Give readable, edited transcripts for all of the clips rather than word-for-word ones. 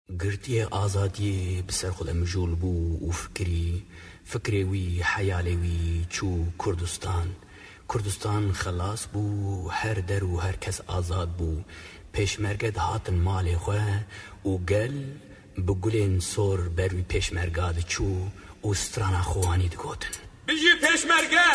گرتی آزادی بسر خود مجول بو و فکری وی حیالی وی چو کردستان خلاص بو هر در و هر کس آزاد بو پیشمرگد هاتن مالی خواه و گل بگلین سور بروی پیشمرگاد چو و سترانا خوانی دگوتن بجی پیشمرگه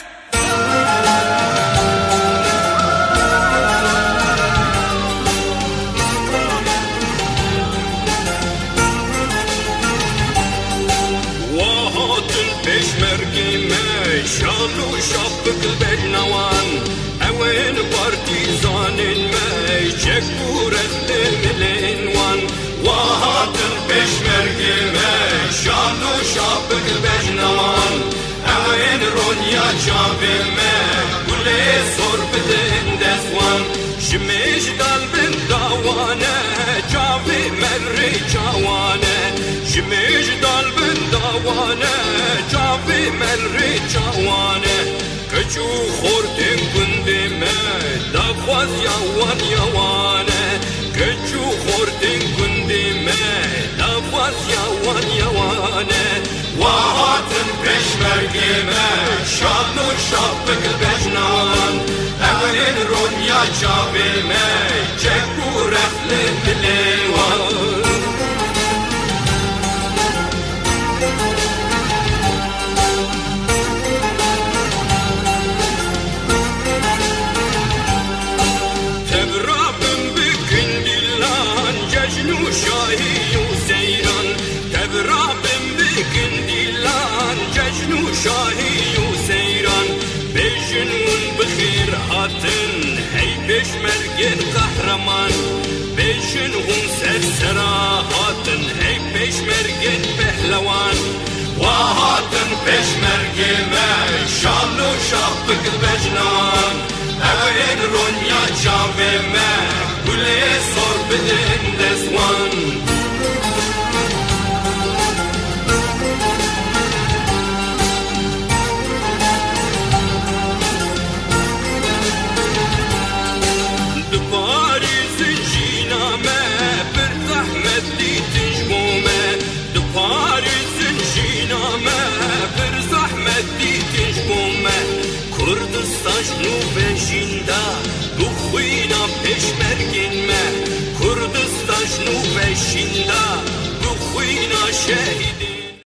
پیشمرگی می شالو شابک بجنوان اوین پارتیزان می چکورت ملینوان وهات پیشمرگی می شالو شابک بجنوان اوین رونیا جاوی می گلی سربت اندسوان شمیش دال بن داوانه جاوی مری جوانه شمیش دال بن داوانه جاوی مری جوانه کچو خوردن گندی می دخواز یوان یوانه کچو خوردن گندی می دخواز یوان یوانه وهاتن پیشمرگی می شالو شابک بجنوان اوین رونیا جاوی می چکو رخل ملیوان شاهی و سیران تبرابم بکندیلان جشن و شاهی و سیران بجنون بخیر هاتن هی پیشمرگن قهرمان بجنون سرسرا هاتن هی پیشمرگن پهلوان وهاتن پیشمرگن شالو شابک بجنان اوین رونیا جاوی گلی سر بدن دسوان